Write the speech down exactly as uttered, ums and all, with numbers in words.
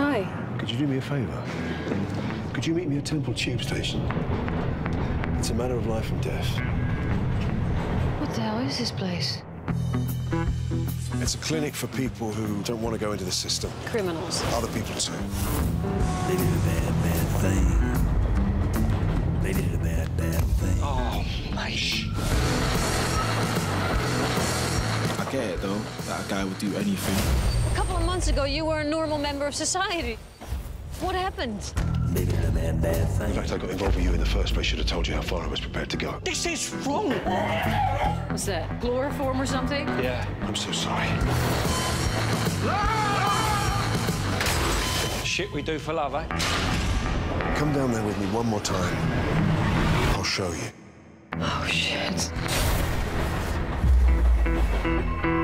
Hi. Could you do me a favor? Could you meet me at Temple Tube Station? It's a matter of life and death. What the hell is this place? It's a clinic for people who don't want to go into the system. Criminals. Other people too. They did a bad, bad thing. They did a bad, bad thing. Oh, mate. I get it, though, that a guy would do anything. A couple of months ago, you were a normal member of society. What happened? They did a bad, bad In thing. fact, I got involved with you in the first place. Should have told you how far I was prepared to go. This is wrong. What's that, chloroform or something? Yeah. I'm so sorry. Shit we do for love, eh? Come down there with me one more time. I'll show you. Oh, shit.